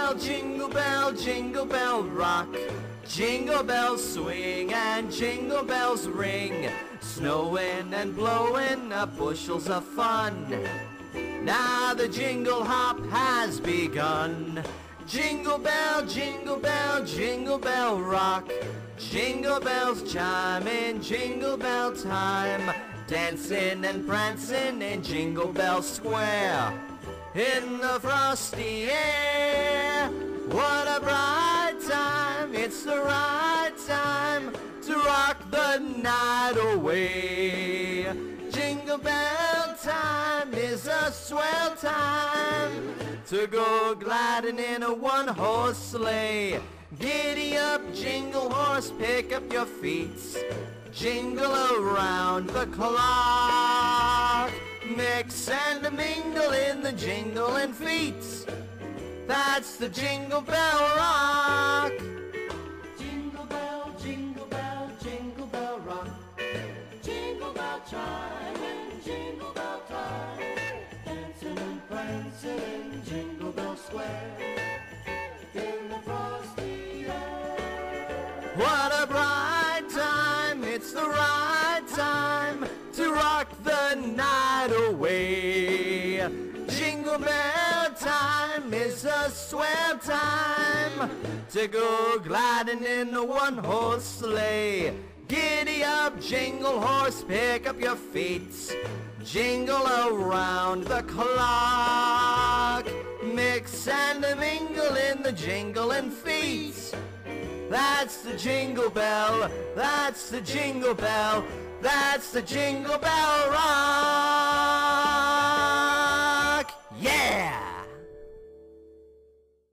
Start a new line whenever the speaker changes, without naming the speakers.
jingle bell rock. Jingle bells swing and jingle bells ring. Snowing and blowing bushels of fun. Now the jingle hop has begun. Jingle bell, jingle bell rock. Jingle bells chime in jingle bell time. Dancing and prancing in Jingle Bell Square. In the frosty air, what a bright time. It's the right time to rock the night away. Jingle bell time is a swell time to go gliding in a one-horse sleigh. Giddy up, jingle horse, pick up your feet. Jingle around the clock. Mix and mingle in the jingling feet. That's the Jingle Bell Rock. Jingle bell, jingle bell rock. Jingle bell chime and jingle bell time. Dancing and prancing in Jingle Bell Square. In the frosty air. What a bright time, it's the right time to rock the night away. Jingle bell time is a swell time to go gliding in a one-horse sleigh. Giddy up, jingle horse, pick up your feet. Jingle around the clock. Mix and mingle in the jingling feet. That's the jingle bell, that's the jingle bell, that's the Jingle Bell Rock.